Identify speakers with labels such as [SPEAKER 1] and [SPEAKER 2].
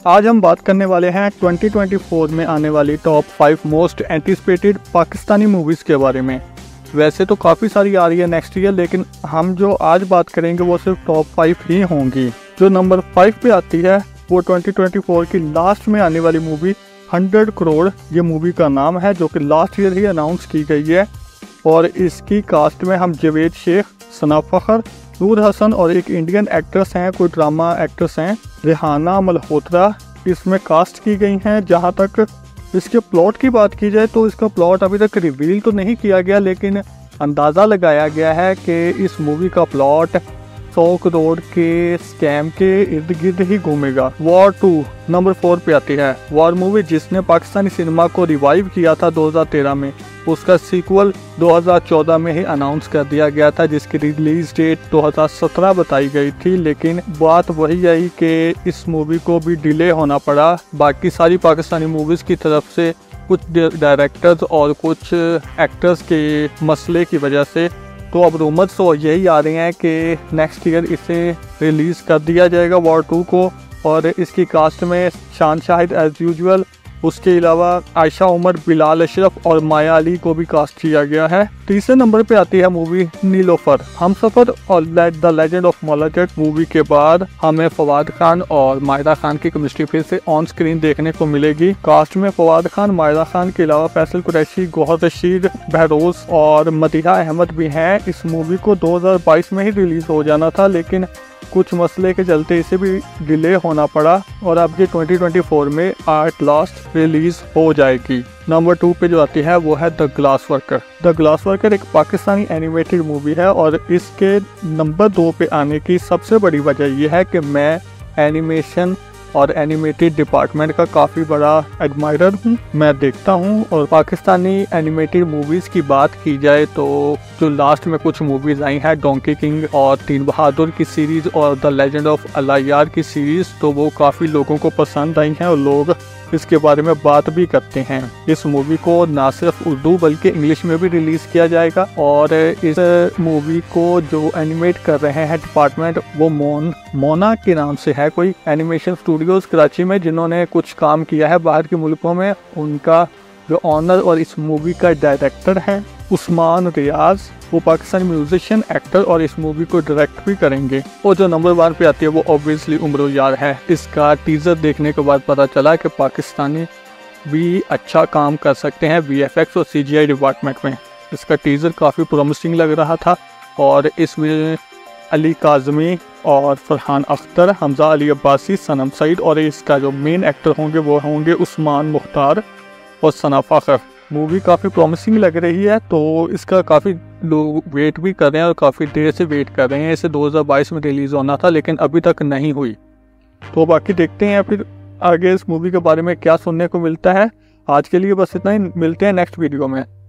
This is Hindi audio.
[SPEAKER 1] आज हम बात करने वाले हैं 2024 में आने वाली top 5 most anticipated Pakistani movies के बारे में। वैसे तो काफ़ी सारी आ रही है नेक्स्ट ईयर, लेकिन हम जो आज बात करेंगे वो सिर्फ टॉप 5 ही होंगी। जो नंबर 5 पे आती है वो 2024 की लास्ट में आने वाली मूवी 100 करोड़ ये मूवी का नाम है, जो कि लास्ट ईयर ही अनाउंस की गई है। और इसकी कास्ट में हम जावेद शेख, सना फ़खर, नूर हसन और एक इंडियन एक्ट्रेस हैं, कोई ड्रामा एक्ट्रेस हैं, रेहाना मल्होत्रा इसमें कास्ट की गई हैं। जहां तक इसके प्लॉट की बात की जाए तो इसका प्लॉट अभी तक रिवील तो नहीं किया गया, लेकिन अंदाज़ा लगाया गया है कि इस मूवी का प्लॉट 100 करोड़ के स्कैम के इर्द गिर्द ही घूमेगा। वॉर 2 नंबर 4 पे आती है। वॉर मूवी जिसने पाकिस्तानी सिनेमा को रिवाइव किया था 2013 में, उसका सीक्वल 2014 में ही अनाउंस कर दिया गया था, जिसकी रिलीज डेट 2017 बताई गई थी। लेकिन बात वही आई कि इस मूवी को भी डिले होना पड़ा बाकी सारी पाकिस्तानी मूवीज़ की तरफ से, कुछ डायरेक्टर्स और कुछ एक्टर्स के मसले की वजह से। तो अब रूमर्स तो यही आ रहे हैं कि नेक्स्ट ईयर इसे रिलीज़ कर दिया जाएगा वॉर 2 को। और इसकी कास्ट में शान शाहिद एज यूजुअल, उसके अलावा आयशा उमर, बिलाल अशरफ और माया अली को भी कास्ट किया गया है। तीसरे नंबर पे आती है मूवी नीलोफर। हमसफर और the legend of Maula Jatt movie के बाद हमें फवाद खान और मायरा खान की केमिस्ट्री फिर से ऑन स्क्रीन देखने को मिलेगी। कास्ट में फवाद खान, मायरा खान के अलावा फैसल कुरैशी, गौहर रशीद, बहरोज और मदीहा अहमद भी हैं। इस मूवी को 2022 में ही रिलीज हो जाना था, लेकिन कुछ मसले के चलते इसे भी डिले होना पड़ा और अब ये 2024 में एट लास्ट रिलीज हो जाएगी। नंबर 2 पे जो आती है वो है the glass worker. The glass worker एक पाकिस्तानी एनिमेटेड मूवी है और इसके नंबर 2 पे आने की सबसे बड़ी वजह यह है कि मैं एनिमेशन और एनिमेटेड डिपार्टमेंट का काफ़ी बड़ा एडमायरर हूँ। मैं देखता हूँ और पाकिस्तानी एनिमेटेड मूवीज़ की बात की जाए तो जो लास्ट में कुछ मूवीज़ आई हैं, डोंकी किंग और तीन बहादुर की सीरीज़ और द लेजेंड ऑफ अल्लाह की सीरीज़, तो वो काफ़ी लोगों को पसंद आई हैं और लोग इसके बारे में बात भी करते हैं। इस मूवी को ना सिर्फ उर्दू बल्कि इंग्लिश में भी रिलीज़ किया जाएगा। और इस मूवी को जो एनिमेट कर रहे हैं डिपार्टमेंट वो मोना के नाम से है, कोई एनिमेशन स्टूडियोज़ कराची में जिन्होंने कुछ काम किया है बाहर के मुल्कों में। उनका जो ऑनर और इस मूवी का डायरेक्टर है उस्मान रियाज, वो पाकिस्तानी म्यूजिशियन, एक्टर और इस मूवी को डायरेक्ट भी करेंगे। और जो नंबर 1 पे आती है वो ऑब्वियसली उम्र यार है। इसका टीज़र देखने के बाद पता चला कि पाकिस्तानी भी अच्छा काम कर सकते हैं VFX और CGI डिपार्टमेंट में। इसका टीज़र काफ़ी प्रॉमिसिंग लग रहा था और इसमें अली काज़मी और फरहान अख्तर, हमजा अली अब्बासी, सनम सईद और इसका जो मेन एक्टर होंगे वो होंगे उस्मान मुख्तार और सना फ़खर। मूवी काफ़ी प्रॉमिसिंग लग रही है, तो इसका काफ़ी लोग वेट भी कर रहे हैं और काफ़ी देर से वेट कर रहे हैं। इसे 2022 में रिलीज़ होना था लेकिन अभी तक नहीं हुई। तो बाकी देखते हैं फिर आगे इस मूवी के बारे में क्या सुनने को मिलता है। आज के लिए बस इतना ही, मिलते हैं नेक्स्ट वीडियो में।